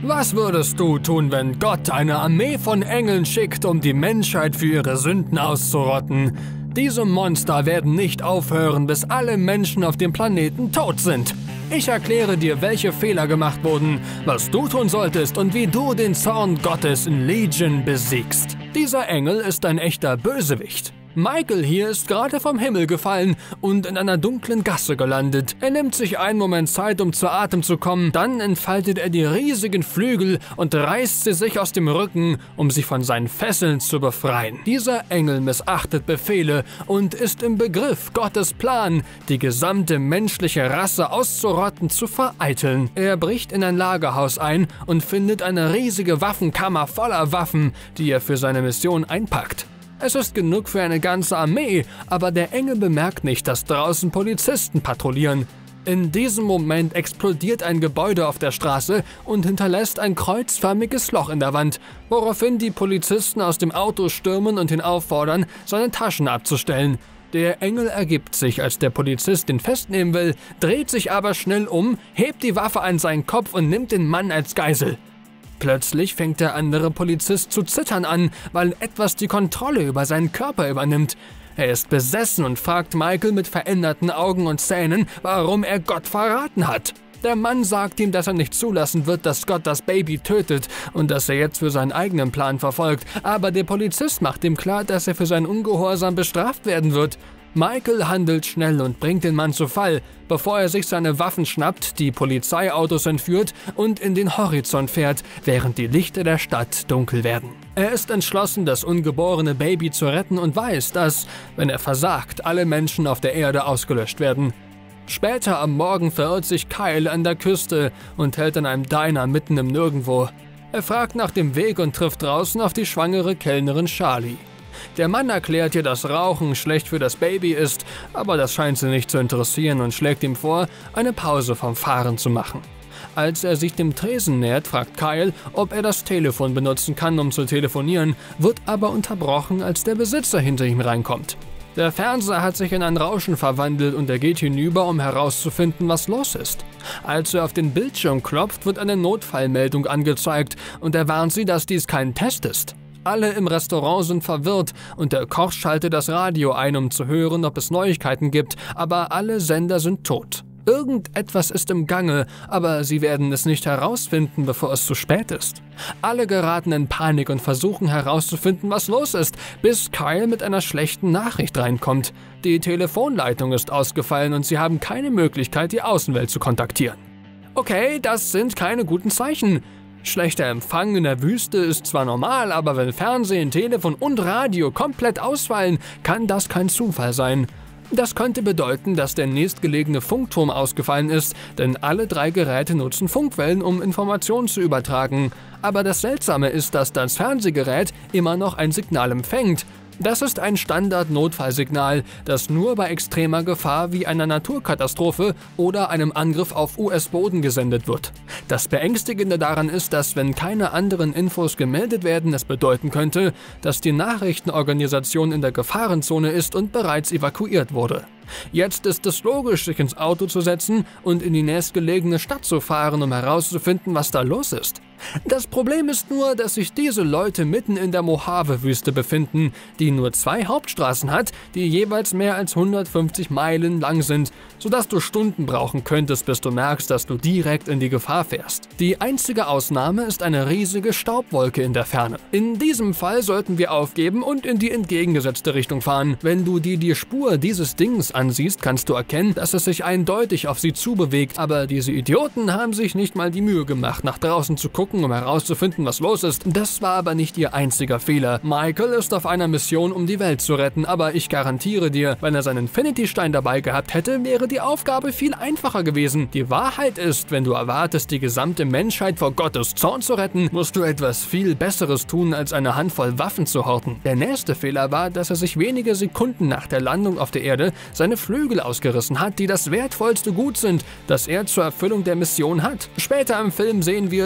Was würdest du tun, wenn Gott eine Armee von Engeln schickt, um die Menschheit für ihre Sünden auszurotten? Diese Monster werden nicht aufhören, bis alle Menschen auf dem Planeten tot sind. Ich erkläre dir, welche Fehler gemacht wurden, was du tun solltest und wie du den Zorn Gottes in Legion besiegst. Dieser Engel ist ein echter Bösewicht. Michael hier ist gerade vom Himmel gefallen und in einer dunklen Gasse gelandet. Er nimmt sich einen Moment Zeit, um zu Atem zu kommen, dann entfaltet er die riesigen Flügel und reißt sie sich aus dem Rücken, um sich von seinen Fesseln zu befreien. Dieser Engel missachtet Befehle und ist im Begriff, Gottes Plan, die gesamte menschliche Rasse auszurotten, zu vereiteln. Er bricht in ein Lagerhaus ein und findet eine riesige Waffenkammer voller Waffen, die er für seine Mission einpackt. Es ist genug für eine ganze Armee, aber der Engel bemerkt nicht, dass draußen Polizisten patrouillieren. In diesem Moment explodiert ein Gebäude auf der Straße und hinterlässt ein kreuzförmiges Loch in der Wand, woraufhin die Polizisten aus dem Auto stürmen und ihn auffordern, seine Taschen abzustellen. Der Engel ergibt sich, als der Polizist ihn festnehmen will, dreht sich aber schnell um, hebt die Waffe an seinen Kopf und nimmt den Mann als Geisel. Plötzlich fängt der andere Polizist zu zittern an, weil etwas die Kontrolle über seinen Körper übernimmt. Er ist besessen und fragt Michael mit veränderten Augen und Zähnen, warum er Gott verraten hat. Der Mann sagt ihm, dass er nicht zulassen wird, dass Gott das Baby tötet und dass er jetzt für seinen eigenen Plan verfolgt, aber der Polizist macht ihm klar, dass er für seinen Ungehorsam bestraft werden wird. Michael handelt schnell und bringt den Mann zu Fall, bevor er sich seine Waffen schnappt, die Polizeiautos entführt und in den Horizont fährt, während die Lichter der Stadt dunkel werden. Er ist entschlossen, das ungeborene Baby zu retten und weiß, dass, wenn er versagt, alle Menschen auf der Erde ausgelöscht werden. Später am Morgen verirrt sich Kyle an der Küste und hält an einem Diner mitten im Nirgendwo. Er fragt nach dem Weg und trifft draußen auf die schwangere Kellnerin Charlie. Der Mann erklärt ihr, dass Rauchen schlecht für das Baby ist, aber das scheint sie nicht zu interessieren und schlägt ihm vor, eine Pause vom Fahren zu machen. Als er sich dem Tresen nähert, fragt Kyle, ob er das Telefon benutzen kann, um zu telefonieren, wird aber unterbrochen, als der Besitzer hinter ihm reinkommt. Der Fernseher hat sich in ein Rauschen verwandelt und er geht hinüber, um herauszufinden, was los ist. Als er auf den Bildschirm klopft, wird eine Notfallmeldung angezeigt und er warnt sie, dass dies kein Test ist. Alle im Restaurant sind verwirrt und der Koch schaltet das Radio ein, um zu hören, ob es Neuigkeiten gibt, aber alle Sender sind tot. Irgendetwas ist im Gange, aber sie werden es nicht herausfinden, bevor es zu spät ist. Alle geraten in Panik und versuchen herauszufinden, was los ist, bis Kyle mit einer schlechten Nachricht reinkommt. Die Telefonleitung ist ausgefallen und sie haben keine Möglichkeit, die Außenwelt zu kontaktieren. Okay, das sind keine guten Zeichen. Schlechter Empfang in der Wüste ist zwar normal, aber wenn Fernsehen, Telefon und Radio komplett ausfallen, kann das kein Zufall sein. Das könnte bedeuten, dass der nächstgelegene Funkturm ausgefallen ist, denn alle 3 Geräte nutzen Funkwellen, um Informationen zu übertragen. Aber das Seltsame ist, dass das Fernsehgerät immer noch ein Signal empfängt. Das ist ein Standard-Notfallsignal, das nur bei extremer Gefahr wie einer Naturkatastrophe oder einem Angriff auf US-Boden gesendet wird. Das Beängstigende daran ist, dass, wenn keine anderen Infos gemeldet werden, es bedeuten könnte, dass die Nachrichtenorganisation in der Gefahrenzone ist und bereits evakuiert wurde. Jetzt ist es logisch, sich ins Auto zu setzen und in die nächstgelegene Stadt zu fahren, um herauszufinden, was da los ist. Das Problem ist nur, dass sich diese Leute mitten in der Mojave-Wüste befinden, die nur 2 Hauptstraßen hat, die jeweils mehr als 150 Meilen lang sind, sodass du Stunden brauchen könntest, bis du merkst, dass du direkt in die Gefahr fährst. Die einzige Ausnahme ist eine riesige Staubwolke in der Ferne. In diesem Fall sollten wir aufgeben und in die entgegengesetzte Richtung fahren. Wenn du dir die Spur dieses Dings ansiehst, kannst du erkennen, dass es sich eindeutig auf sie zubewegt, aber diese Idioten haben sich nicht mal die Mühe gemacht, nach draußen zu gucken, um herauszufinden, was los ist. Das war aber nicht ihr einziger Fehler. Michael ist auf einer Mission, um die Welt zu retten, aber ich garantiere dir, wenn er seinen Infinity-Stein dabei gehabt hätte, wäre die Aufgabe viel einfacher gewesen. Die Wahrheit ist, wenn du erwartest, die gesamte Menschheit vor Gottes Zorn zu retten, musst du etwas viel Besseres tun, als eine Handvoll Waffen zu horten. Der nächste Fehler war, dass er sich wenige Sekunden nach der Landung auf der Erde seine Flügel ausgerissen hat, die das wertvollste Gut sind, das er zur Erfüllung der Mission hat. Später im Film sehen wir, dass sie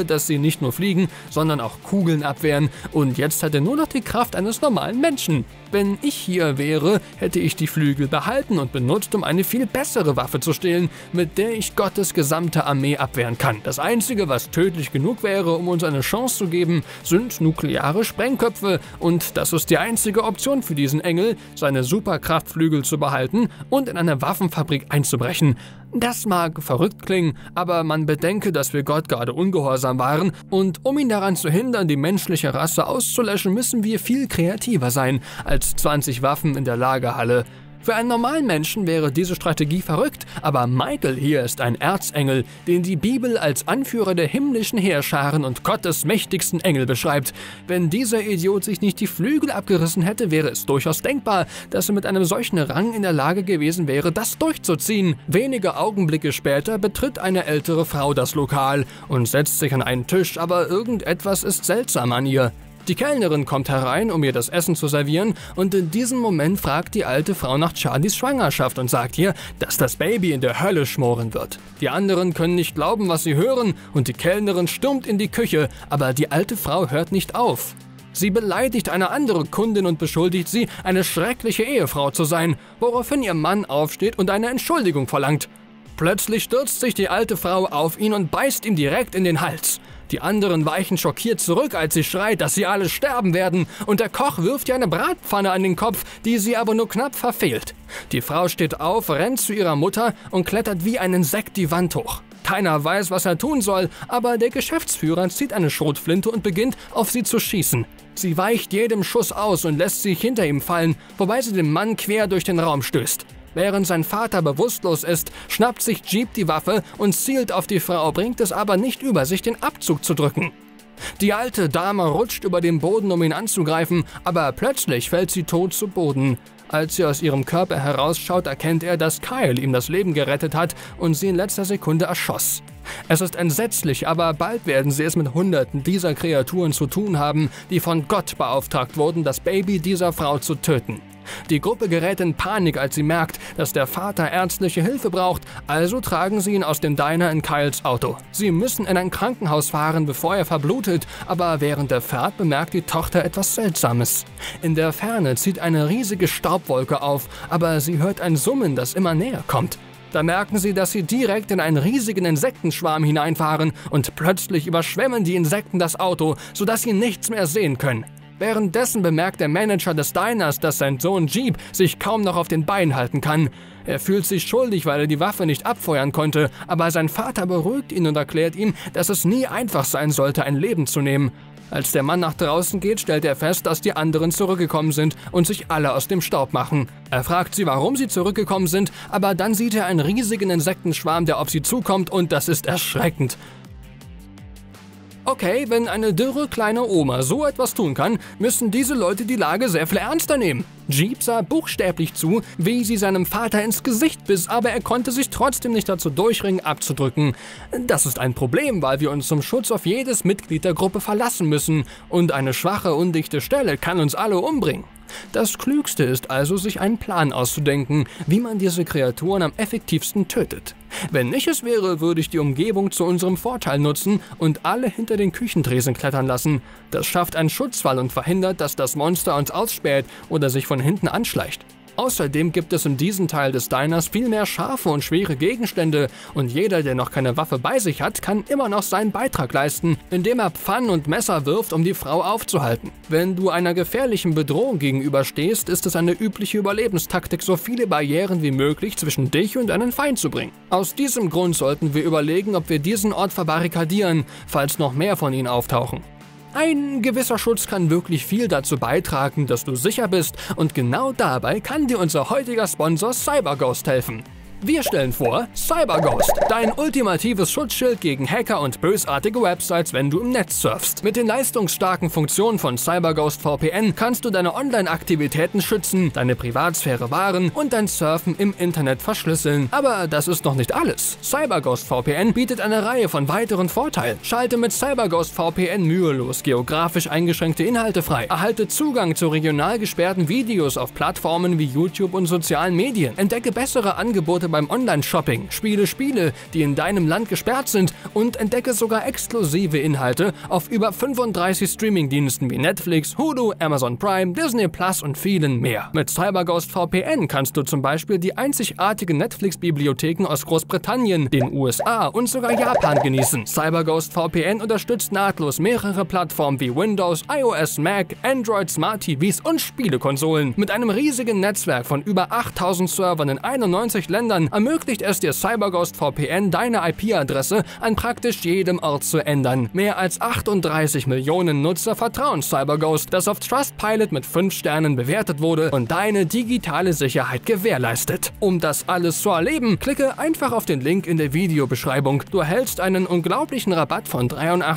nicht nur fliegen, sondern auch Kugeln abwehren und jetzt hat er nur noch die Kraft eines normalen Menschen. Wenn ich hier wäre, hätte ich die Flügel behalten und benutzt, um eine viel bessere Waffe zu stehlen, mit der ich Gottes gesamte Armee abwehren kann. Das Einzige, was tödlich genug wäre, um uns eine Chance zu geben, sind nukleare Sprengköpfe und das ist die einzige Option für diesen Engel, seine Superkraftflügel zu behalten und in eine Waffenfabrik einzubrechen. Das mag verrückt klingen, aber man bedenke, dass wir Gott gerade ungehorsam waren und um ihn daran zu hindern, die menschliche Rasse auszulöschen, müssen wir viel kreativer sein als 20 Waffen in der Lagerhalle. Für einen normalen Menschen wäre diese Strategie verrückt, aber Michael hier ist ein Erzengel, den die Bibel als Anführer der himmlischen Heerscharen und Gottes mächtigsten Engel beschreibt. Wenn dieser Idiot sich nicht die Flügel abgerissen hätte, wäre es durchaus denkbar, dass er mit einem solchen Rang in der Lage gewesen wäre, das durchzuziehen. Wenige Augenblicke später betritt eine ältere Frau das Lokal und setzt sich an einen Tisch, aber irgendetwas ist seltsam an ihr. Die Kellnerin kommt herein, um ihr das Essen zu servieren und in diesem Moment fragt die alte Frau nach Charlies Schwangerschaft und sagt ihr, dass das Baby in der Hölle schmoren wird. Die anderen können nicht glauben, was sie hören und die Kellnerin stürmt in die Küche, aber die alte Frau hört nicht auf. Sie beleidigt eine andere Kundin und beschuldigt sie, eine schreckliche Ehefrau zu sein, woraufhin ihr Mann aufsteht und eine Entschuldigung verlangt. Plötzlich stürzt sich die alte Frau auf ihn und beißt ihm direkt in den Hals. Die anderen weichen schockiert zurück, als sie schreit, dass sie alle sterben werden, und der Koch wirft ihr eine Bratpfanne an den Kopf, die sie aber nur knapp verfehlt. Die Frau steht auf, rennt zu ihrer Mutter und klettert wie ein Insekt die Wand hoch. Keiner weiß, was er tun soll, aber der Geschäftsführer zieht eine Schrotflinte und beginnt, auf sie zu schießen. Sie weicht jedem Schuss aus und lässt sich hinter ihm fallen, wobei sie den Mann quer durch den Raum stößt. Während sein Vater bewusstlos ist, schnappt sich Jeep die Waffe und zielt auf die Frau, bringt es aber nicht über sich, den Abzug zu drücken. Die alte Dame rutscht über den Boden, um ihn anzugreifen, aber plötzlich fällt sie tot zu Boden. Als sie aus ihrem Körper herausschaut, erkennt er, dass Kyle ihm das Leben gerettet hat und sie in letzter Sekunde erschoss. Es ist entsetzlich, aber bald werden sie es mit Hunderten dieser Kreaturen zu tun haben, die von Gott beauftragt wurden, das Baby dieser Frau zu töten. Die Gruppe gerät in Panik, als sie merkt, dass der Vater ärztliche Hilfe braucht, also tragen sie ihn aus dem Diner in Kyles Auto. Sie müssen in ein Krankenhaus fahren, bevor er verblutet, aber während der Fahrt bemerkt die Tochter etwas Seltsames. In der Ferne zieht eine riesige Staubwolke auf, aber sie hört ein Summen, das immer näher kommt. Da merken sie, dass sie direkt in einen riesigen Insektenschwarm hineinfahren und plötzlich überschwemmen die Insekten das Auto, sodass sie nichts mehr sehen können. Währenddessen bemerkt der Manager des Diners, dass sein Sohn Jeep sich kaum noch auf den Beinen halten kann. Er fühlt sich schuldig, weil er die Waffe nicht abfeuern konnte, aber sein Vater beruhigt ihn und erklärt ihm, dass es nie einfach sein sollte, ein Leben zu nehmen. Als der Mann nach draußen geht, stellt er fest, dass die anderen zurückgekommen sind und sich alle aus dem Staub machen. Er fragt sie, warum sie zurückgekommen sind, aber dann sieht er einen riesigen Insektenschwarm, der auf sie zukommt, und das ist erschreckend. Okay, wenn eine dürre kleine Oma so etwas tun kann, müssen diese Leute die Lage sehr viel ernster nehmen. Jeep sah buchstäblich zu, wie sie seinem Vater ins Gesicht biss, aber er konnte sich trotzdem nicht dazu durchringen, abzudrücken. Das ist ein Problem, weil wir uns zum Schutz auf jedes Mitglied der Gruppe verlassen müssen und eine schwache, undichte Stelle kann uns alle umbringen. Das Klügste ist also, sich einen Plan auszudenken, wie man diese Kreaturen am effektivsten tötet. Wenn nicht es wäre, würde ich die Umgebung zu unserem Vorteil nutzen und alle hinter den Küchentresen klettern lassen. Das schafft einen Schutzwall und verhindert, dass das Monster uns ausspäht oder sich von hinten anschleicht. Außerdem gibt es in diesem Teil des Diners viel mehr scharfe und schwere Gegenstände und jeder, der noch keine Waffe bei sich hat, kann immer noch seinen Beitrag leisten, indem er Pfannen und Messer wirft, um die Frau aufzuhalten. Wenn du einer gefährlichen Bedrohung gegenüberstehst, ist es eine übliche Überlebenstaktik, so viele Barrieren wie möglich zwischen dich und einen Feind zu bringen. Aus diesem Grund sollten wir überlegen, ob wir diesen Ort verbarrikadieren, falls noch mehr von ihnen auftauchen. Ein gewisser Schutz kann wirklich viel dazu beitragen, dass du sicher bist, und genau dabei kann dir unser heutiger Sponsor CyberGhost helfen. Wir stellen vor CyberGhost, dein ultimatives Schutzschild gegen Hacker und bösartige Websites, wenn du im Netz surfst. Mit den leistungsstarken Funktionen von CyberGhost VPN kannst du deine Online-Aktivitäten schützen, deine Privatsphäre wahren und dein Surfen im Internet verschlüsseln. Aber das ist noch nicht alles. CyberGhost VPN bietet eine Reihe von weiteren Vorteilen. Schalte mit CyberGhost VPN mühelos geografisch eingeschränkte Inhalte frei. Erhalte Zugang zu regional gesperrten Videos auf Plattformen wie YouTube und sozialen Medien. Entdecke bessere Angebote beim Online-Shopping, spiele Spiele, die in deinem Land gesperrt sind und entdecke sogar exklusive Inhalte auf über 35 Streamingdiensten wie Netflix, Hulu, Amazon Prime, Disney Plus und vielen mehr. Mit CyberGhost VPN kannst du zum Beispiel die einzigartigen Netflix-Bibliotheken aus Großbritannien, den USA und sogar Japan genießen. CyberGhost VPN unterstützt nahtlos mehrere Plattformen wie Windows, iOS, Mac, Android, Smart TVs und Spielekonsolen. Mit einem riesigen Netzwerk von über 8000 Servern in 91 Ländern ermöglicht es dir CyberGhost VPN, deine IP-Adresse an praktisch jedem Ort zu ändern. Mehr als 38 Millionen Nutzer vertrauen CyberGhost, das auf Trustpilot mit 5 Sternen bewertet wurde und deine digitale Sicherheit gewährleistet. Um das alles zu erleben, klicke einfach auf den Link in der Videobeschreibung. Du erhältst einen unglaublichen Rabatt von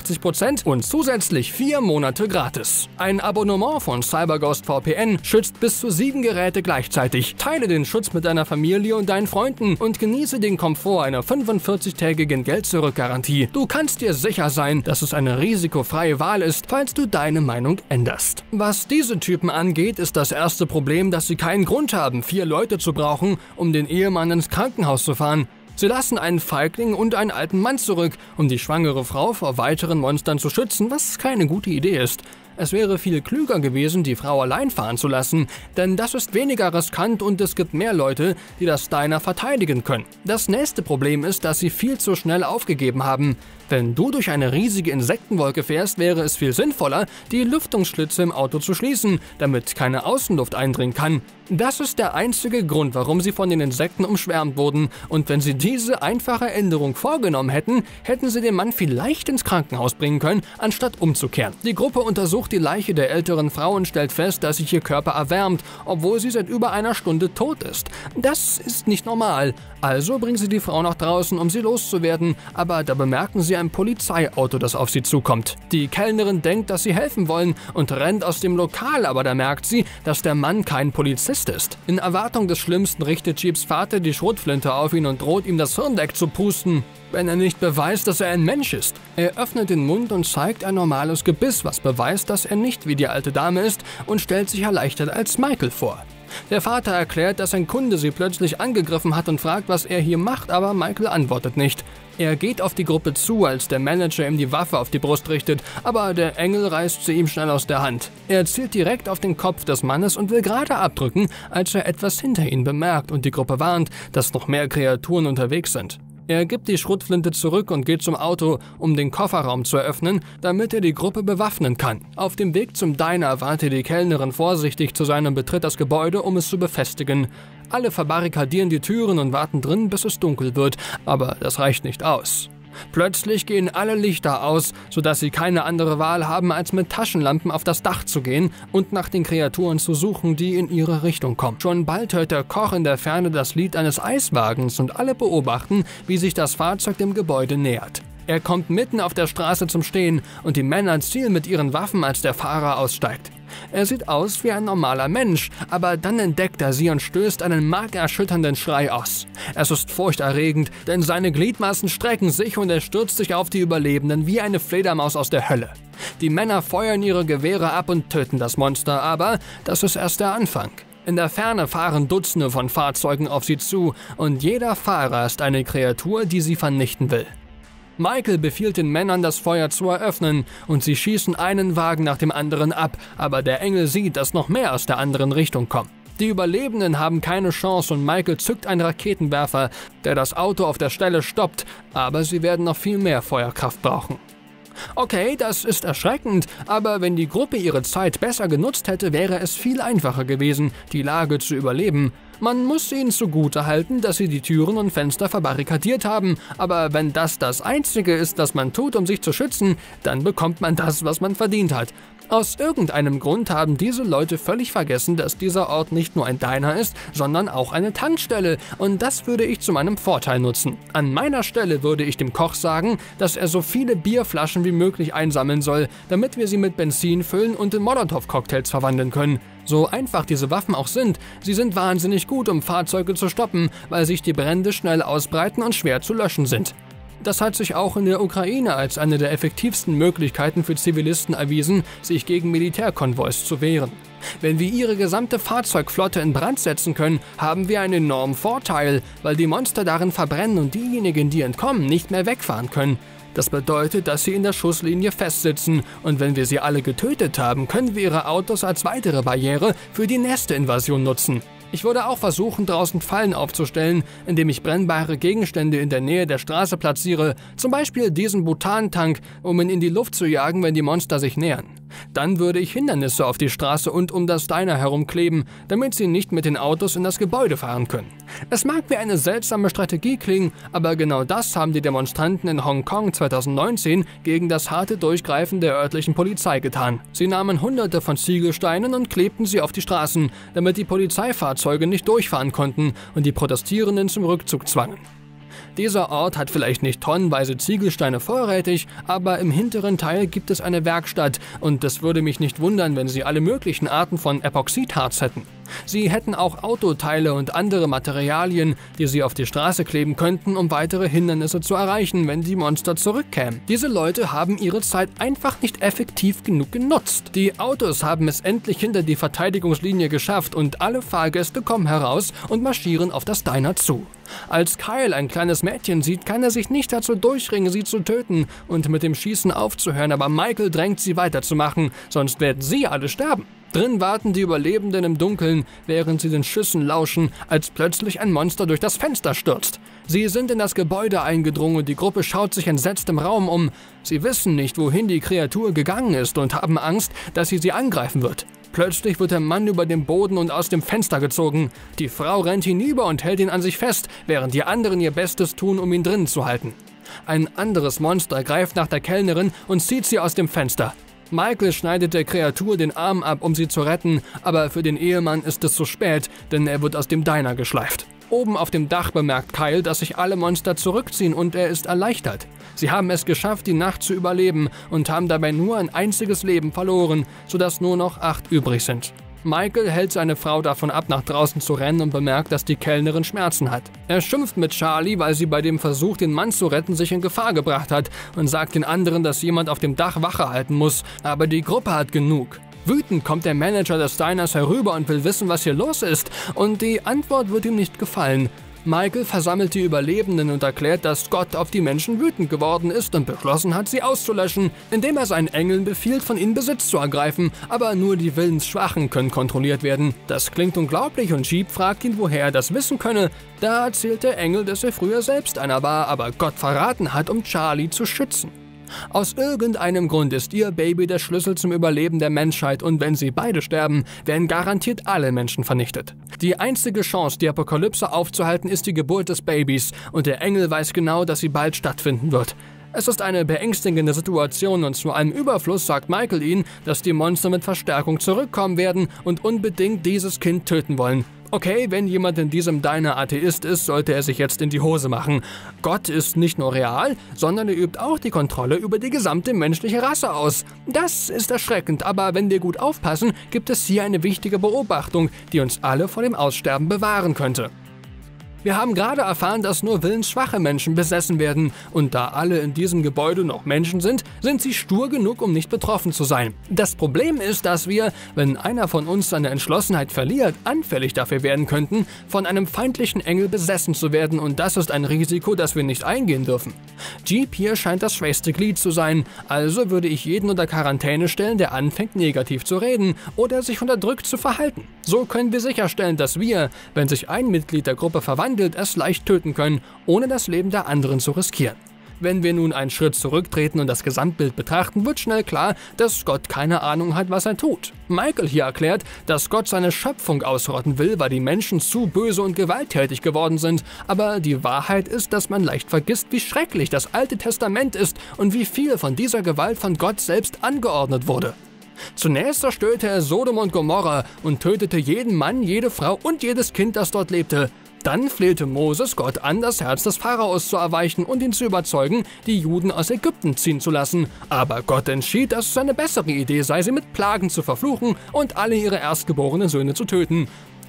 83% und zusätzlich 4 Monate gratis. Ein Abonnement von CyberGhost VPN schützt bis zu 7 Geräte gleichzeitig. Teile den Schutz mit deiner Familie und deinen Freunden und genieße den Komfort einer 45-tägigen Geld-Zurück-Garantie. Du kannst dir sicher sein, dass es eine risikofreie Wahl ist, falls du deine Meinung änderst. Was diese Typen angeht, ist das erste Problem, dass sie keinen Grund haben, 4 Leute zu brauchen, um den Ehemann ins Krankenhaus zu fahren. Sie lassen einen Feigling und einen alten Mann zurück, um die schwangere Frau vor weiteren Monstern zu schützen, was keine gute Idee ist. Es wäre viel klüger gewesen, die Frau allein fahren zu lassen, denn das ist weniger riskant und es gibt mehr Leute, die das Diner verteidigen können. Das nächste Problem ist, dass sie viel zu schnell aufgegeben haben. Wenn du durch eine riesige Insektenwolke fährst, wäre es viel sinnvoller, die Lüftungsschlitze im Auto zu schließen, damit keine Außenluft eindringen kann. Das ist der einzige Grund, warum sie von den Insekten umschwärmt wurden, und wenn sie diese einfache Änderung vorgenommen hätten, hätten sie den Mann vielleicht ins Krankenhaus bringen können, anstatt umzukehren. Die Gruppe untersucht die Leiche der älteren Frau und stellt fest, dass sich ihr Körper erwärmt, obwohl sie seit über einer Stunde tot ist. Das ist nicht normal. Also bringen sie die Frau nach draußen, um sie loszuwerden, aber da bemerken sie ein Polizeiauto, das auf sie zukommt. Die Kellnerin denkt, dass sie helfen wollen und rennt aus dem Lokal, aber da merkt sie, dass der Mann kein Polizist ist. In Erwartung des Schlimmsten richtet Jeeps Vater die Schrotflinte auf ihn und droht ihm das Hirn wegzupusten, wenn er nicht beweist, dass er ein Mensch ist. Er öffnet den Mund und zeigt ein normales Gebiss, was beweist, dass er nicht wie die alte Dame ist, und stellt sich erleichtert als Michael vor. Der Vater erklärt, dass ein Kunde sie plötzlich angegriffen hat und fragt, was er hier macht, aber Michael antwortet nicht. Er geht auf die Gruppe zu, als der Manager ihm die Waffe auf die Brust richtet, aber der Engel reißt sie ihm schnell aus der Hand. Er zielt direkt auf den Kopf des Mannes und will gerade abdrücken, als er etwas hinter ihm bemerkt und die Gruppe warnt, dass noch mehr Kreaturen unterwegs sind. Er gibt die Schrotflinte zurück und geht zum Auto, um den Kofferraum zu eröffnen, damit er die Gruppe bewaffnen kann. Auf dem Weg zum Diner wartet die Kellnerin vorsichtig zu seinem Betritt das Gebäude, um es zu befestigen. Alle verbarrikadieren die Türen und warten drin, bis es dunkel wird, aber das reicht nicht aus. Plötzlich gehen alle Lichter aus, sodass sie keine andere Wahl haben, als mit Taschenlampen auf das Dach zu gehen und nach den Kreaturen zu suchen, die in ihre Richtung kommen. Schon bald hört der Koch in der Ferne das Lied eines Eiswagens und alle beobachten, wie sich das Fahrzeug dem Gebäude nähert. Er kommt mitten auf der Straße zum Stehen und die Männer zielen mit ihren Waffen, als der Fahrer aussteigt. Er sieht aus wie ein normaler Mensch, aber dann entdeckt er sie und stößt einen markerschütternden Schrei aus. Es ist furchterregend, denn seine Gliedmaßen strecken sich und er stürzt sich auf die Überlebenden wie eine Fledermaus aus der Hölle. Die Männer feuern ihre Gewehre ab und töten das Monster, aber das ist erst der Anfang. In der Ferne fahren Dutzende von Fahrzeugen auf sie zu und jeder Fahrer ist eine Kreatur, die sie vernichten will. Michael befiehlt den Männern, das Feuer zu eröffnen, und sie schießen einen Wagen nach dem anderen ab, aber der Engel sieht, dass noch mehr aus der anderen Richtung kommt. Die Überlebenden haben keine Chance und Michael zückt einen Raketenwerfer, der das Auto auf der Stelle stoppt, aber sie werden noch viel mehr Feuerkraft brauchen. Okay, das ist erschreckend, aber wenn die Gruppe ihre Zeit besser genutzt hätte, wäre es viel einfacher gewesen, die Lage zu überleben. Man muss ihnen zugutehalten, dass sie die Türen und Fenster verbarrikadiert haben, aber wenn das Einzige ist, das man tut, um sich zu schützen, dann bekommt man das, was man verdient hat. Aus irgendeinem Grund haben diese Leute völlig vergessen, dass dieser Ort nicht nur ein Diner ist, sondern auch eine Tankstelle, und das würde ich zu meinem Vorteil nutzen. An meiner Stelle würde ich dem Koch sagen, dass er so viele Bierflaschen wie möglich einsammeln soll, damit wir sie mit Benzin füllen und in Molotow-Cocktails verwandeln können. So einfach diese Waffen auch sind, sie sind wahnsinnig gut, um Fahrzeuge zu stoppen, weil sich die Brände schnell ausbreiten und schwer zu löschen sind. Das hat sich auch in der Ukraine als eine der effektivsten Möglichkeiten für Zivilisten erwiesen, sich gegen Militärkonvois zu wehren. Wenn wir ihre gesamte Fahrzeugflotte in Brand setzen können, haben wir einen enormen Vorteil, weil die Monster darin verbrennen und diejenigen, die entkommen, nicht mehr wegfahren können. Das bedeutet, dass sie in der Schusslinie festsitzen und wenn wir sie alle getötet haben, können wir ihre Autos als weitere Barriere für die nächste Invasion nutzen. Ich würde auch versuchen, draußen Fallen aufzustellen, indem ich brennbare Gegenstände in der Nähe der Straße platziere, zum Beispiel diesen Butantank, um ihn in die Luft zu jagen, wenn die Monster sich nähern. Dann würde ich Hindernisse auf die Straße und um das Diner herumkleben, damit sie nicht mit den Autos in das Gebäude fahren können. Es mag wie eine seltsame Strategie klingen, aber genau das haben die Demonstranten in Hongkong 2019 gegen das harte Durchgreifen der örtlichen Polizei getan. Sie nahmen Hunderte von Ziegelsteinen und klebten sie auf die Straßen, damit die Polizeifahrzeuge nicht durchfahren konnten und die Protestierenden zum Rückzug zwangen. Dieser Ort hat vielleicht nicht tonnenweise Ziegelsteine vorrätig, aber im hinteren Teil gibt es eine Werkstatt und es würde mich nicht wundern, wenn sie alle möglichen Arten von Epoxidharz hätten. Sie hätten auch Autoteile und andere Materialien, die sie auf die Straße kleben könnten, um weitere Hindernisse zu erreichen, wenn die Monster zurückkämen. Diese Leute haben ihre Zeit einfach nicht effektiv genug genutzt. Die Autos haben es endlich hinter die Verteidigungslinie geschafft und alle Fahrgäste kommen heraus und marschieren auf das Diner zu. Als Kyle ein kleines Mädchen sieht, kann er sich nicht dazu durchringen, sie zu töten und mit dem Schießen aufzuhören, aber Michael drängt sie weiterzumachen, sonst werden sie alle sterben. Drin warten die Überlebenden im Dunkeln, während sie den Schüssen lauschen, als plötzlich ein Monster durch das Fenster stürzt. Sie sind in das Gebäude eingedrungen und die Gruppe schaut sich entsetzt im Raum um. Sie wissen nicht, wohin die Kreatur gegangen ist und haben Angst, dass sie angreifen wird. Plötzlich wird der Mann über den Boden und aus dem Fenster gezogen. Die Frau rennt hinüber und hält ihn an sich fest, während die anderen ihr Bestes tun, um ihn drinnen zu halten. Ein anderes Monster greift nach der Kellnerin und zieht sie aus dem Fenster. Michael schneidet der Kreatur den Arm ab, um sie zu retten, aber für den Ehemann ist es zu spät, denn er wird aus dem Diner geschleift. Oben auf dem Dach bemerkt Kyle, dass sich alle Monster zurückziehen und er ist erleichtert. Sie haben es geschafft, die Nacht zu überleben und haben dabei nur ein einziges Leben verloren, sodass nur noch 8 übrig sind. Michael hält seine Frau davon ab, nach draußen zu rennen und bemerkt, dass die Kellnerin Schmerzen hat. Er schimpft mit Charlie, weil sie bei dem Versuch, den Mann zu retten, sich in Gefahr gebracht hat und sagt den anderen, dass jemand auf dem Dach Wache halten muss, aber die Gruppe hat genug. Wütend kommt der Manager des Diners herüber und will wissen, was hier los ist, und die Antwort wird ihm nicht gefallen. Michael versammelt die Überlebenden und erklärt, dass Gott auf die Menschen wütend geworden ist und beschlossen hat, sie auszulöschen, indem er seinen Engeln befiehlt, von ihnen Besitz zu ergreifen, aber nur die Willensschwachen können kontrolliert werden. Das klingt unglaublich und Jeep fragt ihn, woher er das wissen könne. Da erzählt der Engel, dass er früher selbst einer war, aber Gott verraten hat, um Charlie zu schützen. Aus irgendeinem Grund ist ihr Baby der Schlüssel zum Überleben der Menschheit und wenn sie beide sterben, werden garantiert alle Menschen vernichtet. Die einzige Chance, die Apokalypse aufzuhalten, ist die Geburt des Babys und der Engel weiß genau, dass sie bald stattfinden wird. Es ist eine beängstigende Situation und zu einem Überfluss sagt Michael ihnen, dass die Monster mit Verstärkung zurückkommen werden und unbedingt dieses Kind töten wollen. Okay, wenn jemand in diesem Diner Atheist ist, sollte er sich jetzt in die Hose machen. Gott ist nicht nur real, sondern er übt auch die Kontrolle über die gesamte menschliche Rasse aus. Das ist erschreckend, aber wenn wir gut aufpassen, gibt es hier eine wichtige Beobachtung, die uns alle vor dem Aussterben bewahren könnte. Wir haben gerade erfahren, dass nur willensschwache Menschen besessen werden. Und da alle in diesem Gebäude noch Menschen sind, sind sie stur genug, um nicht betroffen zu sein. Das Problem ist, dass wir, wenn einer von uns seine Entschlossenheit verliert, anfällig dafür werden könnten, von einem feindlichen Engel besessen zu werden. Und das ist ein Risiko, das wir nicht eingehen dürfen. Jeep hier scheint das schwächste Glied zu sein. Also würde ich jeden unter Quarantäne stellen, der anfängt, negativ zu reden oder sich unterdrückt zu verhalten. So können wir sicherstellen, dass wir, wenn sich ein Mitglied der Gruppe verwandelt, es leicht töten können, ohne das Leben der anderen zu riskieren. Wenn wir nun einen Schritt zurücktreten und das Gesamtbild betrachten, wird schnell klar, dass Gott keine Ahnung hat, was er tut. Michael hier erklärt, dass Gott seine Schöpfung ausrotten will, weil die Menschen zu böse und gewalttätig geworden sind. Aber die Wahrheit ist, dass man leicht vergisst, wie schrecklich das Alte Testament ist und wie viel von dieser Gewalt von Gott selbst angeordnet wurde. Zunächst zerstörte er Sodom und Gomorra und tötete jeden Mann, jede Frau und jedes Kind, das dort lebte. Dann flehte Moses Gott an, das Herz des Pharaos zu erweichen und ihn zu überzeugen, die Juden aus Ägypten ziehen zu lassen. Aber Gott entschied, dass es eine bessere Idee sei, sie mit Plagen zu verfluchen und alle ihre erstgeborenen Söhne zu töten.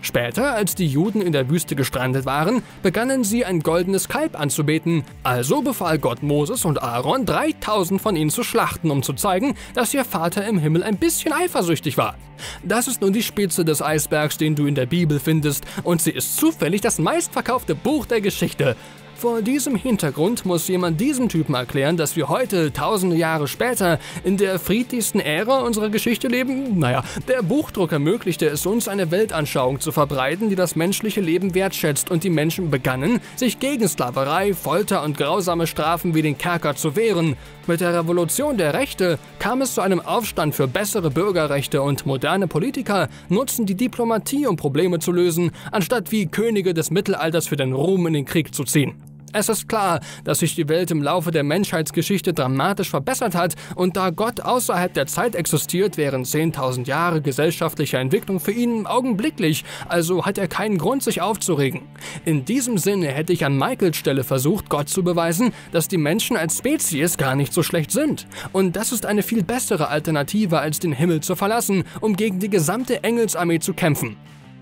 Später, als die Juden in der Wüste gestrandet waren, begannen sie ein goldenes Kalb anzubeten. Also befahl Gott Moses und Aaron, 3000 von ihnen zu schlachten, um zu zeigen, dass ihr Vater im Himmel ein bisschen eifersüchtig war. Das ist nun die Spitze des Eisbergs, den du in der Bibel findest, und sie ist zufällig das meistverkaufte Buch der Geschichte. Vor diesem Hintergrund muss jemand diesem Typen erklären, dass wir heute, tausende Jahre später, in der friedlichsten Ära unserer Geschichte leben? Naja, der Buchdruck ermöglichte es uns, eine Weltanschauung zu verbreiten, die das menschliche Leben wertschätzt, und die Menschen begannen, sich gegen Sklaverei, Folter und grausame Strafen wie den Kerker zu wehren. Mit der Revolution der Rechte kam es zu einem Aufstand für bessere Bürgerrechte, und moderne Politiker nutzen die Diplomatie, um Probleme zu lösen, anstatt wie Könige des Mittelalters für den Ruhm in den Krieg zu ziehen. Es ist klar, dass sich die Welt im Laufe der Menschheitsgeschichte dramatisch verbessert hat, und da Gott außerhalb der Zeit existiert, wären 10.000 Jahre gesellschaftlicher Entwicklung für ihn augenblicklich, also hat er keinen Grund, sich aufzuregen. In diesem Sinne hätte ich an Michaels Stelle versucht, Gott zu beweisen, dass die Menschen als Spezies gar nicht so schlecht sind. Und das ist eine viel bessere Alternative, als den Himmel zu verlassen, um gegen die gesamte Engelsarmee zu kämpfen.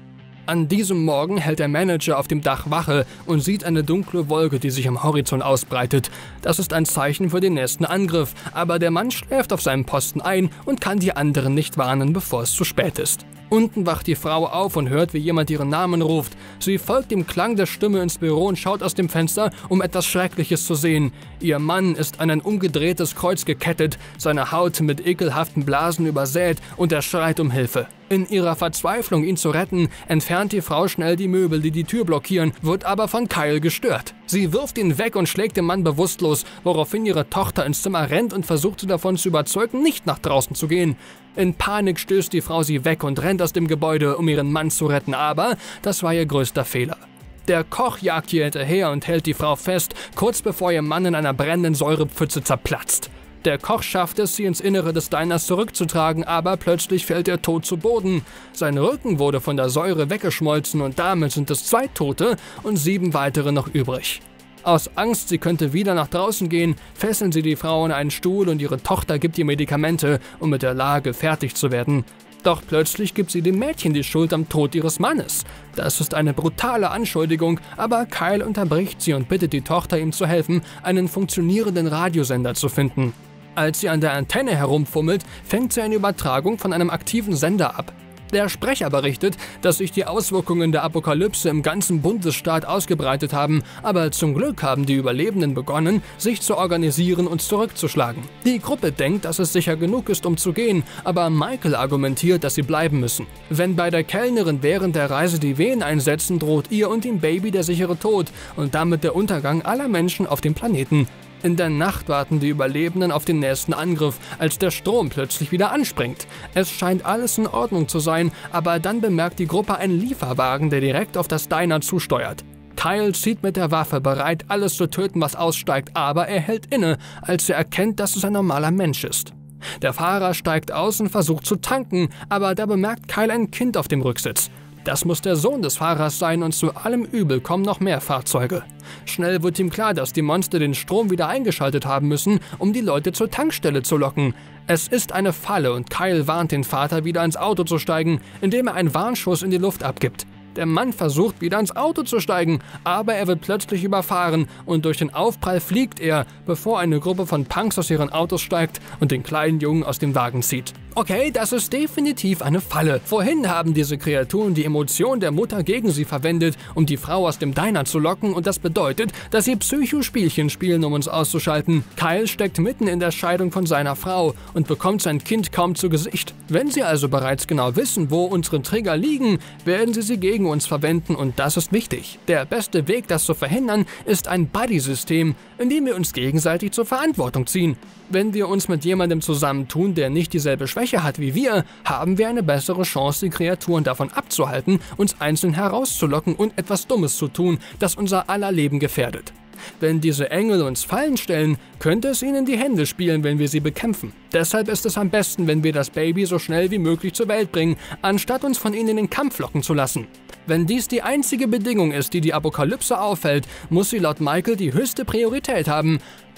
An diesem Morgen hält der Manager auf dem Dach Wache und sieht eine dunkle Wolke, die sich am Horizont ausbreitet. Das ist ein Zeichen für den nächsten Angriff, aber der Mann schläft auf seinem Posten ein und kann die anderen nicht warnen, bevor es zu spät ist. Unten wacht die Frau auf und hört, wie jemand ihren Namen ruft. Sie folgt dem Klang der Stimme ins Büro und schaut aus dem Fenster, um etwas Schreckliches zu sehen. Ihr Mann ist an ein umgedrehtes Kreuz gekettet, seine Haut mit ekelhaften Blasen übersät, und er schreit um Hilfe. In ihrer Verzweiflung, ihn zu retten, entfernt die Frau schnell die Möbel, die die Tür blockieren, wird aber von Kyle gestört. Sie wirft ihn weg und schlägt den Mann bewusstlos, woraufhin ihre Tochter ins Zimmer rennt und versucht, sie davon zu überzeugen, nicht nach draußen zu gehen. In Panik stößt die Frau sie weg und rennt aus dem Gebäude, um ihren Mann zu retten, aber das war ihr größter Fehler. Der Koch jagt ihr hinterher und hält die Frau fest, kurz bevor ihr Mann in einer brennenden Säurepfütze zerplatzt. Der Koch schafft es, sie ins Innere des Diners zurückzutragen, aber plötzlich fällt er tot zu Boden. Sein Rücken wurde von der Säure weggeschmolzen, und damit sind es 2 Tote und 7 weitere noch übrig. Aus Angst, sie könnte wieder nach draußen gehen, fesseln sie die Frau in einen Stuhl, und ihre Tochter gibt ihr Medikamente, um mit der Lage fertig zu werden. Doch plötzlich gibt sie dem Mädchen die Schuld am Tod ihres Mannes. Das ist eine brutale Anschuldigung, aber Kyle unterbricht sie und bittet die Tochter, ihm zu helfen, einen funktionierenden Radiosender zu finden. Als sie an der Antenne herumfummelt, fängt sie eine Übertragung von einem aktiven Sender ab. Der Sprecher berichtet, dass sich die Auswirkungen der Apokalypse im ganzen Bundesstaat ausgebreitet haben, aber zum Glück haben die Überlebenden begonnen, sich zu organisieren und zurückzuschlagen. Die Gruppe denkt, dass es sicher genug ist, um zu gehen, aber Michael argumentiert, dass sie bleiben müssen. Wenn bei der Kellnerin während der Reise die Wehen einsetzen, droht ihr und dem Baby der sichere Tod und damit der Untergang aller Menschen auf dem Planeten. In der Nacht warten die Überlebenden auf den nächsten Angriff, als der Strom plötzlich wieder anspringt. Es scheint alles in Ordnung zu sein, aber dann bemerkt die Gruppe einen Lieferwagen, der direkt auf das Diner zusteuert. Kyle zieht mit der Waffe bereit, alles zu töten, was aussteigt, aber er hält inne, als er erkennt, dass es ein normaler Mensch ist. Der Fahrer steigt aus und versucht zu tanken, aber da bemerkt Kyle ein Kind auf dem Rücksitz. Das muss der Sohn des Fahrers sein, und zu allem Übel kommen noch mehr Fahrzeuge. Schnell wird ihm klar, dass die Monster den Strom wieder eingeschaltet haben müssen, um die Leute zur Tankstelle zu locken. Es ist eine Falle, und Kyle warnt den Vater, wieder ins Auto zu steigen, indem er einen Warnschuss in die Luft abgibt. Der Mann versucht, wieder ins Auto zu steigen, aber er wird plötzlich überfahren, und durch den Aufprall fliegt er, bevor eine Gruppe von Punks aus ihren Autos steigt und den kleinen Jungen aus dem Wagen zieht. Okay, das ist definitiv eine Falle. Vorhin haben diese Kreaturen die Emotion der Mutter gegen sie verwendet, um die Frau aus dem Diner zu locken, und das bedeutet, dass sie Psychospielchen spielen, um uns auszuschalten. Kyle steckt mitten in der Scheidung von seiner Frau und bekommt sein Kind kaum zu Gesicht. Wenn sie also bereits genau wissen, wo unsere Trigger liegen, werden sie gegen uns verwenden, und das ist wichtig. Der beste Weg, das zu verhindern, ist ein Buddy-System, in dem wir uns gegenseitig zur Verantwortung ziehen. Wenn wir uns mit jemandem zusammentun, der nicht dieselbe Schwäche hat wie wir, haben wir eine bessere Chance, die Kreaturen davon abzuhalten, uns einzeln herauszulocken und etwas Dummes zu tun, das unser aller Leben gefährdet. Wenn diese Engel uns Fallen stellen, könnte es ihnen in die Hände spielen, wenn wir sie bekämpfen. Deshalb ist es am besten, wenn wir das Baby so schnell wie möglich zur Welt bringen, anstatt uns von ihnen in den Kampf locken zu lassen. Wenn dies die einzige Bedingung ist, die die Apokalypse aufhält, muss sie laut Michael die höchste Priorität haben.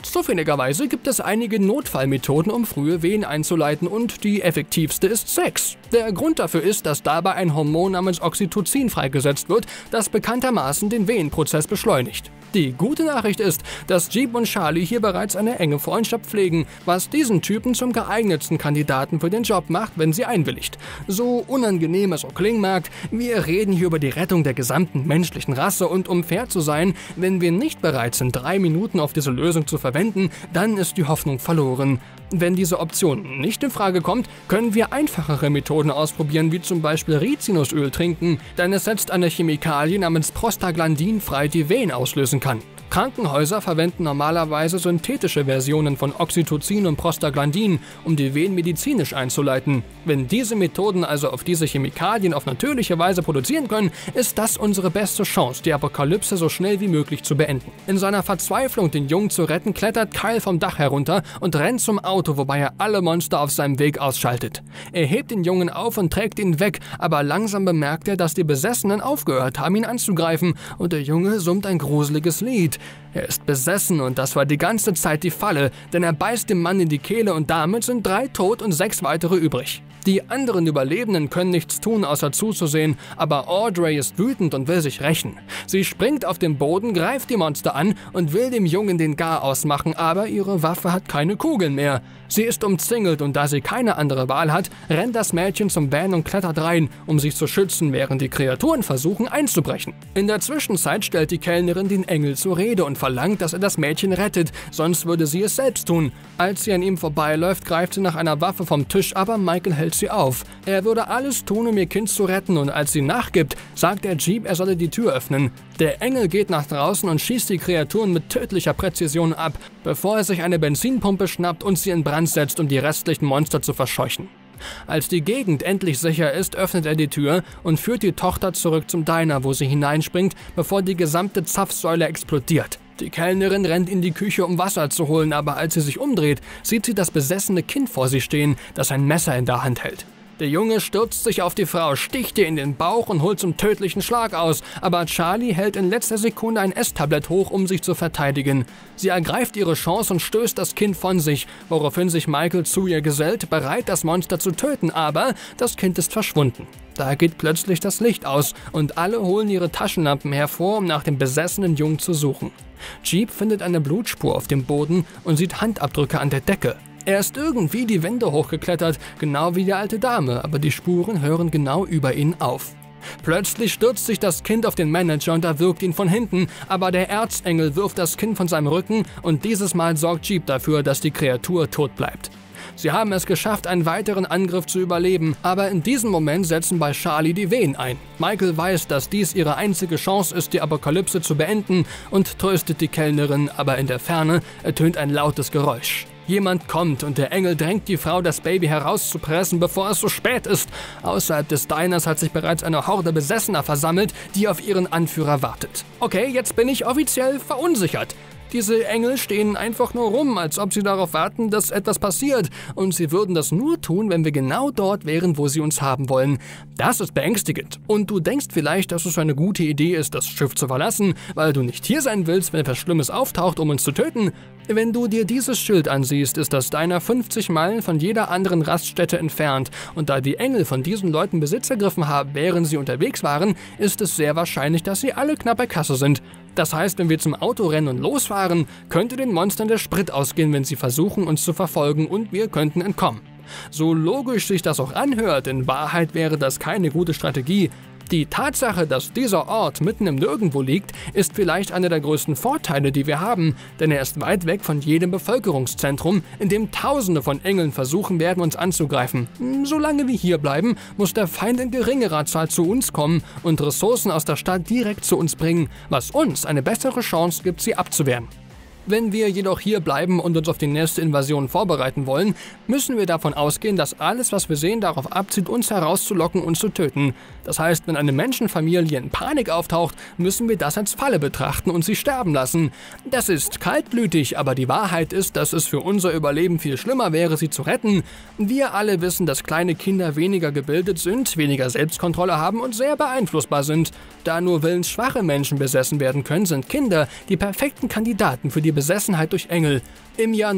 Zufälligerweise gibt es einige Notfallmethoden, um frühe Wehen einzuleiten, und die effektivste ist Sex. Der Grund dafür ist, dass dabei ein Hormon namens Oxytocin freigesetzt wird, das bekanntermaßen den Wehenprozess beschleunigt. Die gute Nachricht ist, dass Jeep und Charlie hier bereits eine enge Freundschaft pflegen, was diesen Typen zum geeignetsten Kandidaten für den Job macht, wenn sie einwilligt. So unangenehm es auch klingen mag, wir reden hier über die Rettung der gesamten menschlichen Rasse, und um fair zu sein, wenn wir nicht bereit sind, 3 Minuten auf diese Lösung zu verwenden, dann ist die Hoffnung verloren. Wenn diese Option nicht in Frage kommt, können wir einfachere Methoden ausprobieren, wie zum Beispiel Rizinusöl trinken, denn es setzt eine Chemikalie namens Prostaglandin frei, die Wehen auslösen kann. Krankenhäuser verwenden normalerweise synthetische Versionen von Oxytocin und Prostaglandin, um die Wehen medizinisch einzuleiten. Wenn diese Methoden also auf diese Chemikalien auf natürliche Weise produzieren können, ist das unsere beste Chance, die Apokalypse so schnell wie möglich zu beenden. In seiner Verzweiflung, den Jungen zu retten, klettert Kyle vom Dach herunter und rennt zum Auto, wobei er alle Monster auf seinem Weg ausschaltet. Er hebt den Jungen auf und trägt ihn weg, aber langsam bemerkt er, dass die Besessenen aufgehört haben, ihn anzugreifen, und der Junge summt ein gruseliges Lied. Er ist besessen, und das war die ganze Zeit die Falle, denn er beißt dem Mann in die Kehle und damit sind 3 tot und 6 weitere übrig. Die anderen Überlebenden können nichts tun, außer zuzusehen, aber Audrey ist wütend und will sich rächen. Sie springt auf den Boden, greift die Monster an und will dem Jungen den Garaus machen, aber ihre Waffe hat keine Kugeln mehr. Sie ist umzingelt, und da sie keine andere Wahl hat, rennt das Mädchen zum Van und klettert rein, um sich zu schützen, während die Kreaturen versuchen einzubrechen. In der Zwischenzeit stellt die Kellnerin den Engel zur Rede und verlangt, dass er das Mädchen rettet, sonst würde sie es selbst tun. Als sie an ihm vorbeiläuft, greift sie nach einer Waffe vom Tisch, aber Michael hält sie auf. Er würde alles tun, um ihr Kind zu retten, und als sie nachgibt, sagt der Jeep, er solle die Tür öffnen. Der Engel geht nach draußen und schießt die Kreaturen mit tödlicher Präzision ab, bevor er sich eine Benzinpumpe schnappt und sie in Brand setzt, um die restlichen Monster zu verscheuchen. Als die Gegend endlich sicher ist, öffnet er die Tür und führt die Tochter zurück zum Diner, wo sie hineinspringt, bevor die gesamte Zapfsäule explodiert. Die Kellnerin rennt in die Küche, um Wasser zu holen, aber als sie sich umdreht, sieht sie das besessene Kind vor sich stehen, das ein Messer in der Hand hält. Der Junge stürzt sich auf die Frau, sticht ihr in den Bauch und holt zum tödlichen Schlag aus, aber Charlie hält in letzter Sekunde ein Esstablett hoch, um sich zu verteidigen. Sie ergreift ihre Chance und stößt das Kind von sich, woraufhin sich Michael zu ihr gesellt, bereit, das Monster zu töten, aber das Kind ist verschwunden. Da geht plötzlich das Licht aus und alle holen ihre Taschenlampen hervor, um nach dem besessenen Jungen zu suchen. Jeep findet eine Blutspur auf dem Boden und sieht Handabdrücke an der Decke. Er ist irgendwie die Wände hochgeklettert, genau wie die alte Dame, aber die Spuren hören genau über ihn auf. Plötzlich stürzt sich das Kind auf den Manager und erwürgt ihn von hinten, aber der Erzengel wirft das Kind von seinem Rücken und dieses Mal sorgt Jeep dafür, dass die Kreatur tot bleibt. Sie haben es geschafft, einen weiteren Angriff zu überleben, aber in diesem Moment setzen bei Charlie die Wehen ein. Michael weiß, dass dies ihre einzige Chance ist, die Apokalypse zu beenden, und tröstet die Kellnerin, aber in der Ferne ertönt ein lautes Geräusch. Jemand kommt und der Engel drängt die Frau, das Baby herauszupressen, bevor es zu spät ist. Außerhalb des Diners hat sich bereits eine Horde Besessener versammelt, die auf ihren Anführer wartet. Okay, jetzt bin ich offiziell verunsichert. Diese Engel stehen einfach nur rum, als ob sie darauf warten, dass etwas passiert. Und sie würden das nur tun, wenn wir genau dort wären, wo sie uns haben wollen. Das ist beängstigend. Und du denkst vielleicht, dass es eine gute Idee ist, das Schiff zu verlassen, weil du nicht hier sein willst, wenn etwas Schlimmes auftaucht, um uns zu töten. Wenn du dir dieses Schild ansiehst, ist das Diner 50 Meilen von jeder anderen Raststätte entfernt. Und da die Engel von diesen Leuten Besitz ergriffen haben, während sie unterwegs waren, ist es sehr wahrscheinlich, dass sie alle knapp bei Kasse sind. Das heißt, wenn wir zum Auto rennen und losfahren, könnte den Monstern der Sprit ausgehen, wenn sie versuchen, uns zu verfolgen, und wir könnten entkommen. So logisch sich das auch anhört, in Wahrheit wäre das keine gute Strategie. Die Tatsache, dass dieser Ort mitten im Nirgendwo liegt, ist vielleicht einer der größten Vorteile, die wir haben, denn er ist weit weg von jedem Bevölkerungszentrum, in dem Tausende von Engeln versuchen werden, uns anzugreifen. Solange wir hier bleiben, muss der Feind in geringerer Zahl zu uns kommen und Ressourcen aus der Stadt direkt zu uns bringen, was uns eine bessere Chance gibt, sie abzuwehren. Wenn wir jedoch hier bleiben und uns auf die nächste Invasion vorbereiten wollen, müssen wir davon ausgehen, dass alles, was wir sehen, darauf abzielt, uns herauszulocken und zu töten. Das heißt, wenn eine Menschenfamilie in Panik auftaucht, müssen wir das als Falle betrachten und sie sterben lassen. Das ist kaltblütig, aber die Wahrheit ist, dass es für unser Überleben viel schlimmer wäre, sie zu retten. Wir alle wissen, dass kleine Kinder weniger gebildet sind, weniger Selbstkontrolle haben und sehr beeinflussbar sind. Da nur willensschwache Menschen besessen werden können, sind Kinder die perfekten Kandidaten für die Besessenheit durch Engel. Im Jahr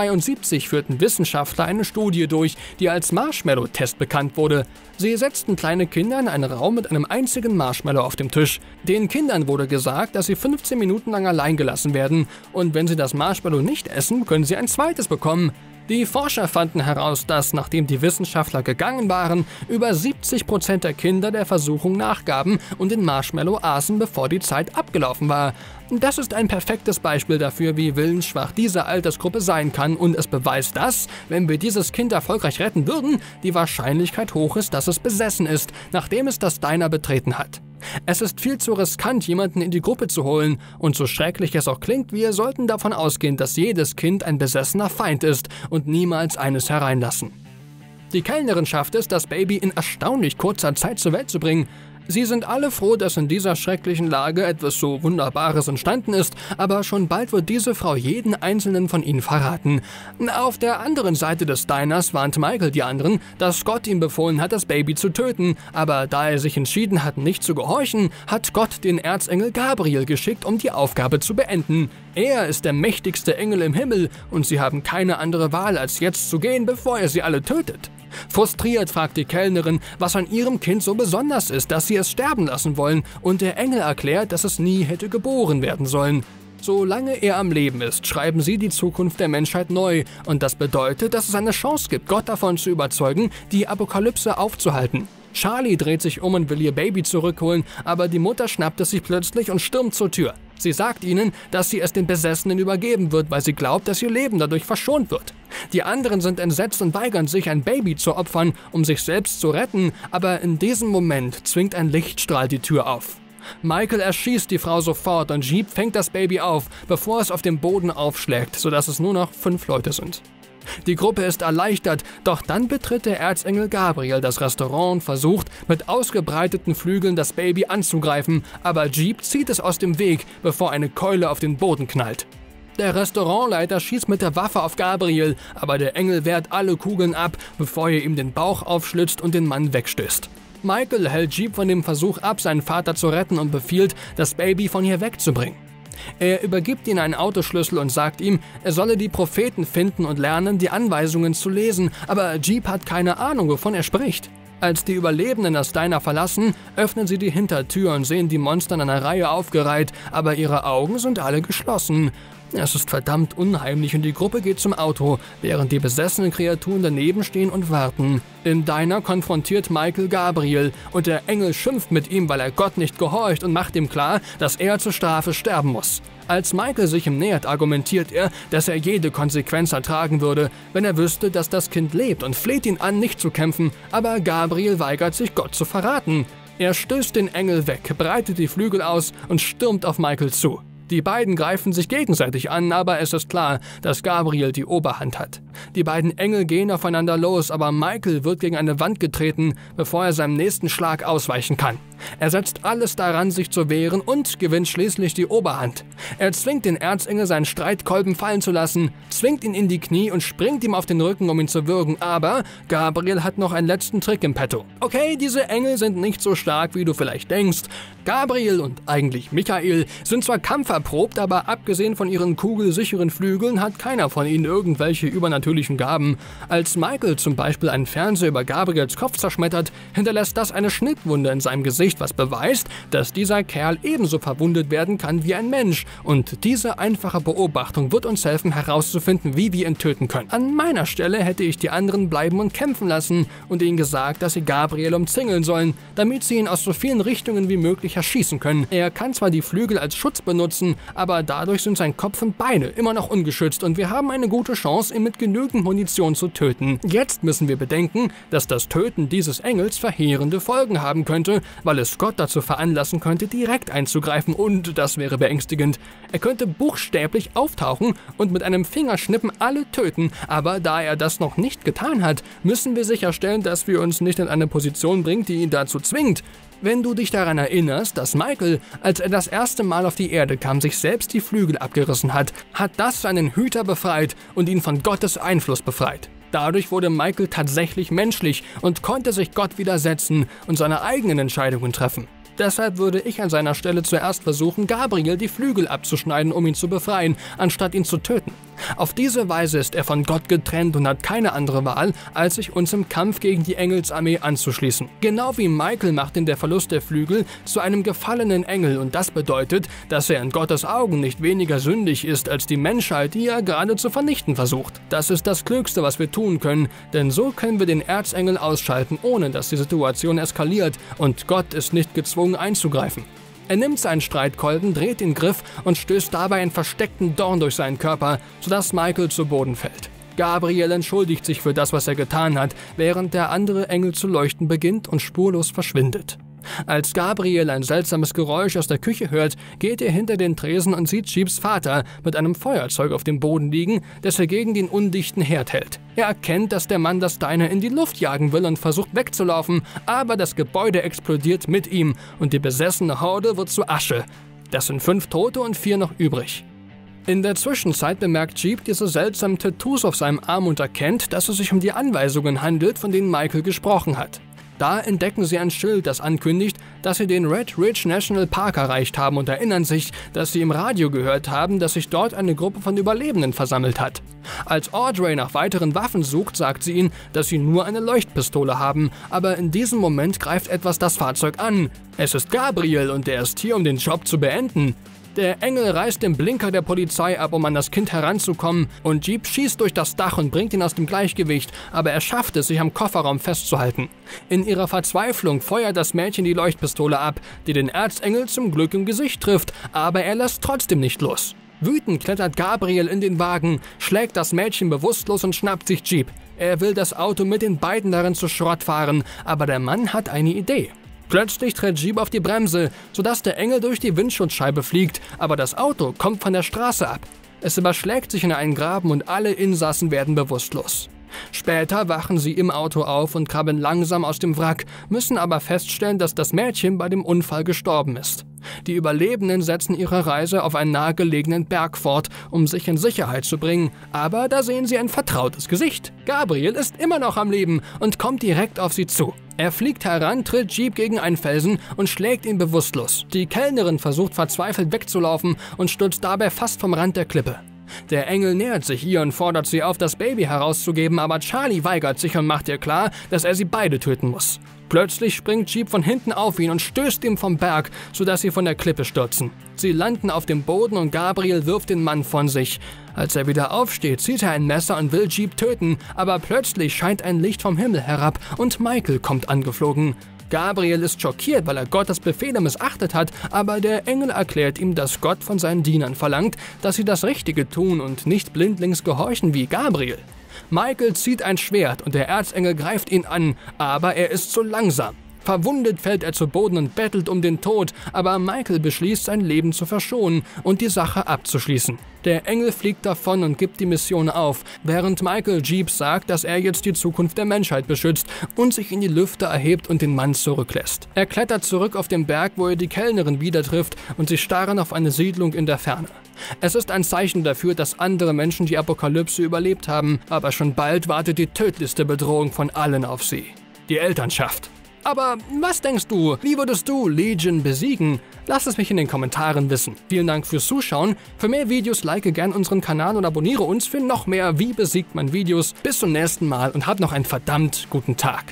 1972 führten Wissenschaftler eine Studie durch, die als Marshmallow-Test bekannt wurde. Sie setzten kleine Kinder in einen Raum mit einem einzigen Marshmallow auf dem Tisch. Den Kindern wurde gesagt, dass sie 15 Minuten lang allein gelassen werden. Und wenn sie das Marshmallow nicht essen, können sie ein zweites bekommen. Die Forscher fanden heraus, dass, nachdem die Wissenschaftler gegangen waren, über 70% der Kinder der Versuchung nachgaben und den Marshmallow aßen, bevor die Zeit abgelaufen war. Das ist ein perfektes Beispiel dafür, wie willensschwach diese Altersgruppe sein kann, und es beweist, dass, wenn wir dieses Kind erfolgreich retten würden, die Wahrscheinlichkeit hoch ist, dass es besessen ist, nachdem es das Diner betreten hat. Es ist viel zu riskant, jemanden in die Gruppe zu holen, und so schrecklich es auch klingt, wir sollten davon ausgehen, dass jedes Kind ein besessener Feind ist und niemals eines hereinlassen. Die Kellnerin schafft es, das Baby in erstaunlich kurzer Zeit zur Welt zu bringen. Sie sind alle froh, dass in dieser schrecklichen Lage etwas so Wunderbares entstanden ist, aber schon bald wird diese Frau jeden einzelnen von ihnen verraten. Auf der anderen Seite des Diners warnt Michael die anderen, dass Gott ihm befohlen hat, das Baby zu töten, aber da er sich entschieden hat, nicht zu gehorchen, hat Gott den Erzengel Gabriel geschickt, um die Aufgabe zu beenden. Er ist der mächtigste Engel im Himmel und sie haben keine andere Wahl, als jetzt zu gehen, bevor er sie alle tötet. Frustriert fragt die Kellnerin, was an ihrem Kind so besonders ist, dass sie es sterben lassen wollen, und der Engel erklärt, dass es nie hätte geboren werden sollen. Solange er am Leben ist, schreiben sie die Zukunft der Menschheit neu, und das bedeutet, dass es eine Chance gibt, Gott davon zu überzeugen, die Apokalypse aufzuhalten. Charlie dreht sich um und will ihr Baby zurückholen, aber die Mutter schnappt es sich plötzlich und stürmt zur Tür. Sie sagt ihnen, dass sie es den Besessenen übergeben wird, weil sie glaubt, dass ihr Leben dadurch verschont wird. Die anderen sind entsetzt und weigern sich, ein Baby zu opfern, um sich selbst zu retten, aber in diesem Moment zwingt ein Lichtstrahl die Tür auf. Michael erschießt die Frau sofort und Jeep fängt das Baby auf, bevor es auf dem Boden aufschlägt, sodass es nur noch 5 Leute sind. Die Gruppe ist erleichtert, doch dann betritt der Erzengel Gabriel das Restaurant und versucht, mit ausgebreiteten Flügeln das Baby anzugreifen, aber Jeep zieht es aus dem Weg, bevor eine Keule auf den Boden knallt. Der Restaurantleiter schießt mit der Waffe auf Gabriel, aber der Engel wehrt alle Kugeln ab, bevor er ihm den Bauch aufschlitzt und den Mann wegstößt. Michael hält Jeep von dem Versuch ab, seinen Vater zu retten, und befiehlt, das Baby von hier wegzubringen. Er übergibt ihm einen Autoschlüssel und sagt ihm, er solle die Propheten finden und lernen, die Anweisungen zu lesen, aber Jeep hat keine Ahnung, wovon er spricht. Als die Überlebenden das Diner verlassen, öffnen sie die Hintertür und sehen die Monster in einer Reihe aufgereiht, aber ihre Augen sind alle geschlossen. Es ist verdammt unheimlich und die Gruppe geht zum Auto, während die besessenen Kreaturen daneben stehen und warten. Im Diner konfrontiert Michael Gabriel und der Engel schimpft mit ihm, weil er Gott nicht gehorcht, und macht ihm klar, dass er zur Strafe sterben muss. Als Michael sich ihm nähert, argumentiert er, dass er jede Konsequenz ertragen würde, wenn er wüsste, dass das Kind lebt, und fleht ihn an, nicht zu kämpfen, aber Gabriel weigert sich, Gott zu verraten. Er stößt den Engel weg, breitet die Flügel aus und stürmt auf Michael zu. Die beiden greifen sich gegenseitig an, aber es ist klar, dass Gabriel die Oberhand hat. Die beiden Engel gehen aufeinander los, aber Michael wird gegen eine Wand getreten, bevor er seinem nächsten Schlag ausweichen kann. Er setzt alles daran, sich zu wehren, und gewinnt schließlich die Oberhand. Er zwingt den Erzengel, seinen Streitkolben fallen zu lassen, zwingt ihn in die Knie und springt ihm auf den Rücken, um ihn zu würgen, aber Gabriel hat noch einen letzten Trick im Petto. Okay, diese Engel sind nicht so stark, wie du vielleicht denkst. Gabriel und eigentlich Michael sind zwar kampferprobt, aber abgesehen von ihren kugelsicheren Flügeln hat keiner von ihnen irgendwelche übernatürlichen Gaben. Als Michael zum Beispiel einen Fernseher über Gabriels Kopf zerschmettert, hinterlässt das eine Schnittwunde in seinem Gesicht, was beweist, dass dieser Kerl ebenso verwundet werden kann wie ein Mensch. Und diese einfache Beobachtung wird uns helfen, herauszufinden, wie wir ihn töten können. An meiner Stelle hätte ich die anderen bleiben und kämpfen lassen und ihnen gesagt, dass sie Gabriel umzingeln sollen, damit sie ihn aus so vielen Richtungen wie möglich erschießen können. Er kann zwar die Flügel als Schutz benutzen, aber dadurch sind sein Kopf und Beine immer noch ungeschützt und wir haben eine gute Chance, ihn mit genügend Munition zu töten. Jetzt müssen wir bedenken, dass das Töten dieses Engels verheerende Folgen haben könnte, weil es Gott dazu veranlassen könnte, direkt einzugreifen, und das wäre beängstigend. Er könnte buchstäblich auftauchen und mit einem Fingerschnippen alle töten, aber da er das noch nicht getan hat, müssen wir sicherstellen, dass wir uns nicht in eine Position bringen, die ihn dazu zwingt. Wenn du dich daran erinnerst, dass Michael, als er das erste Mal auf die Erde kam, sich selbst die Flügel abgerissen hat, hat das seinen Hüter befreit und ihn von Gottes Einfluss befreit. Dadurch wurde Michael tatsächlich menschlich und konnte sich Gott widersetzen und seine eigenen Entscheidungen treffen. Deshalb würde ich an seiner Stelle zuerst versuchen, Gabriel die Flügel abzuschneiden, um ihn zu befreien, anstatt ihn zu töten. Auf diese Weise ist er von Gott getrennt und hat keine andere Wahl, als sich uns im Kampf gegen die Engelsarmee anzuschließen. Genau wie Michael macht ihn der Verlust der Flügel zu einem gefallenen Engel, und das bedeutet, dass er in Gottes Augen nicht weniger sündig ist als die Menschheit, die er gerade zu vernichten versucht. Das ist das Klügste, was wir tun können, denn so können wir den Erzengel ausschalten, ohne dass die Situation eskaliert, und Gott ist nicht gezwungen einzugreifen. Er nimmt seinen Streitkolben, dreht den Griff und stößt dabei einen versteckten Dorn durch seinen Körper, sodass Michael zu Boden fällt. Gabriel entschuldigt sich für das, was er getan hat, während der andere Engel zu leuchten beginnt und spurlos verschwindet. Als Gabriel ein seltsames Geräusch aus der Küche hört, geht er hinter den Tresen und sieht Jeeps Vater mit einem Feuerzeug auf dem Boden liegen, das er gegen den undichten Herd hält. Er erkennt, dass der Mann das Diner in die Luft jagen will und versucht wegzulaufen, aber das Gebäude explodiert mit ihm und die besessene Horde wird zu Asche. Das sind 5 Tote und 4 noch übrig. In der Zwischenzeit bemerkt Jeep diese seltsamen Tattoos auf seinem Arm und erkennt, dass es sich um die Anweisungen handelt, von denen Michael gesprochen hat. Da entdecken sie ein Schild, das ankündigt, dass sie den Red Ridge National Park erreicht haben und erinnern sich, dass sie im Radio gehört haben, dass sich dort eine Gruppe von Überlebenden versammelt hat. Als Audrey nach weiteren Waffen sucht, sagt sie ihnen, dass sie nur eine Leuchtpistole haben, aber in diesem Moment greift etwas das Fahrzeug an. Es ist Gabriel und er ist hier, um den Job zu beenden. Der Engel reißt den Blinker der Polizei ab, um an das Kind heranzukommen, und Jeep schießt durch das Dach und bringt ihn aus dem Gleichgewicht, aber er schafft es, sich am Kofferraum festzuhalten. In ihrer Verzweiflung feuert das Mädchen die Leuchtpistole ab, die den Erzengel zum Glück im Gesicht trifft, aber er lässt trotzdem nicht los. Wütend klettert Gabriel in den Wagen, schlägt das Mädchen bewusstlos und schnappt sich Jeep. Er will das Auto mit den beiden darin zu Schrott fahren, aber der Mann hat eine Idee. Plötzlich tritt Jeep auf die Bremse, sodass der Engel durch die Windschutzscheibe fliegt, aber das Auto kommt von der Straße ab. Es überschlägt sich in einen Graben und alle Insassen werden bewusstlos. Später wachen sie im Auto auf und krabbeln langsam aus dem Wrack, müssen aber feststellen, dass das Mädchen bei dem Unfall gestorben ist. Die Überlebenden setzen ihre Reise auf einen nahegelegenen Berg fort, um sich in Sicherheit zu bringen, aber da sehen sie ein vertrautes Gesicht. Gabriel ist immer noch am Leben und kommt direkt auf sie zu. Er fliegt heran, tritt Jeep gegen einen Felsen und schlägt ihn bewusstlos. Die Kellnerin versucht verzweifelt wegzulaufen und stürzt dabei fast vom Rand der Klippe. Der Engel nähert sich ihr und fordert sie auf, das Baby herauszugeben, aber Charlie weigert sich und macht ihr klar, dass er sie beide töten muss. Plötzlich springt Jeep von hinten auf ihn und stößt ihm vom Berg, sodass sie von der Klippe stürzen. Sie landen auf dem Boden und Gabriel wirft den Mann von sich. Als er wieder aufsteht, zieht er ein Messer und will Jeep töten, aber plötzlich scheint ein Licht vom Himmel herab und Michael kommt angeflogen. Gabriel ist schockiert, weil er Gottes Befehle missachtet hat, aber der Engel erklärt ihm, dass Gott von seinen Dienern verlangt, dass sie das Richtige tun und nicht blindlings gehorchen wie Gabriel. Michael zieht ein Schwert und der Erzengel greift ihn an, aber er ist zu langsam. Verwundet fällt er zu Boden und bettelt um den Tod, aber Michael beschließt, sein Leben zu verschonen und die Sache abzuschließen. Der Engel fliegt davon und gibt die Mission auf, während Michael Jeep sagt, dass er jetzt die Zukunft der Menschheit beschützt und sich in die Lüfte erhebt und den Mann zurücklässt. Er klettert zurück auf den Berg, wo er die Kellnerin wieder trifft, und sie starren auf eine Siedlung in der Ferne. Es ist ein Zeichen dafür, dass andere Menschen die Apokalypse überlebt haben, aber schon bald wartet die tödlichste Bedrohung von allen auf sie: die Elternschaft. Aber was denkst du, wie würdest du Legion besiegen? Lass es mich in den Kommentaren wissen. Vielen Dank fürs Zuschauen. Für mehr Videos like gern unseren Kanal und abonniere uns für noch mehr Wie besiegt man Videos. Bis zum nächsten Mal und hab noch einen verdammt guten Tag.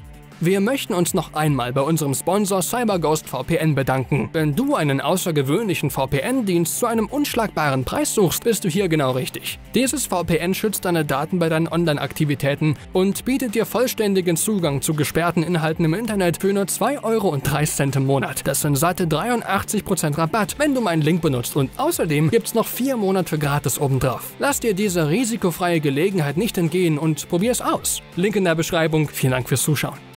Wir möchten uns noch einmal bei unserem Sponsor CyberGhost VPN bedanken. Wenn du einen außergewöhnlichen VPN-Dienst zu einem unschlagbaren Preis suchst, bist du hier genau richtig. Dieses VPN schützt deine Daten bei deinen Online-Aktivitäten und bietet dir vollständigen Zugang zu gesperrten Inhalten im Internet für nur 2,03 € im Monat. Das sind satte 83% Rabatt, wenn du meinen Link benutzt, und außerdem gibt's noch 4 Monate gratis obendrauf. Lass dir diese risikofreie Gelegenheit nicht entgehen und probier's aus. Link in der Beschreibung. Vielen Dank fürs Zuschauen.